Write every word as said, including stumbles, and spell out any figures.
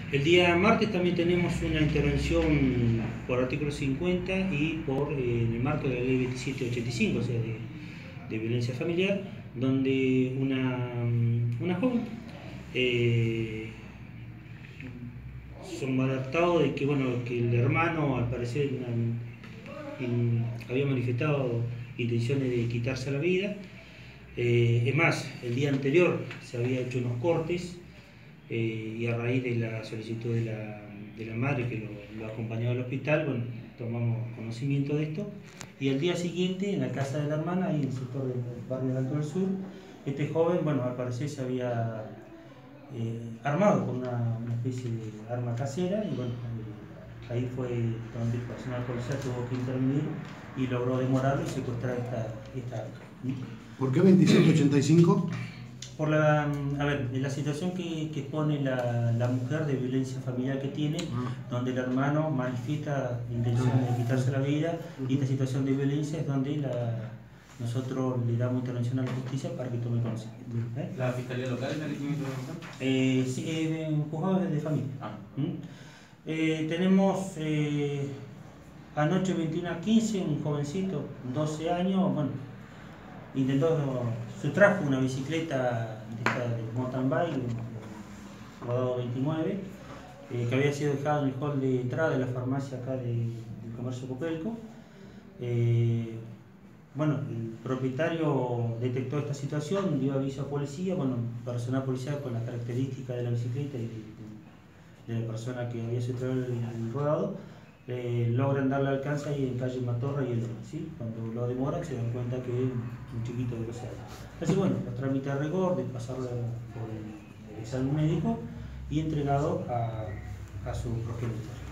El día martes también tenemos una intervención por artículo cincuenta y por eh, en el marco de la ley veintisiete ochenta y cinco, o sea, de, de violencia familiar, donde una, una joven eh, son alertados de que, bueno, que el hermano al parecer una, in, había manifestado intenciones de quitarse la vida. Eh, es más, el día anterior se había hecho unos cortes eh, y a raíz de la solicitud de la, de la madre que lo, lo acompañaba al hospital, bueno, tomamos conocimiento de esto y al día siguiente en la casa de la hermana, ahí en el sector del barrio del Alto del Sur, este joven, bueno, al parecer se había eh, armado con una, una especie de arma casera y bueno, eh, ahí fue donde el personal policial tuvo que intervenir y logró demorarlo y secuestrar esta, esta arma. ¿Por qué veintisiete ochenta y cinco? Por la, a ver, la situación que, que pone la, la mujer de violencia familiar que tiene, ah. donde el hermano manifiesta la intención de quitarse la vida, y esta situación de violencia es donde la, nosotros le damos intervención a la justicia para que tome conocimiento. ¿Eh? ¿La Fiscalía Local es la que tiene intervención? Eh, sí, eh, juzgados de familia. Ah. ¿Mm? Eh, tenemos eh, anoche veintiuno a quince, un jovencito, doce años, bueno, intentó, sustrajo una bicicleta de, de mountain bike, rodado veintinueve, eh, que había sido dejada en el hall de entrada de la farmacia acá de, del comercio Copelco. Eh, bueno, el propietario detectó esta situación, dio aviso a policía, bueno, personal policial con las características de la bicicleta y de, de la persona que había sustraído el, el rodado, Eh, logran darle alcance ahí en calle Matorra y el ¿sí? Cuando lo demoran se dan cuenta que es un chiquito de doce años. Así bueno, los trámites de rigor, de pasarlo por el examen médico y entregado a, a su progenitor.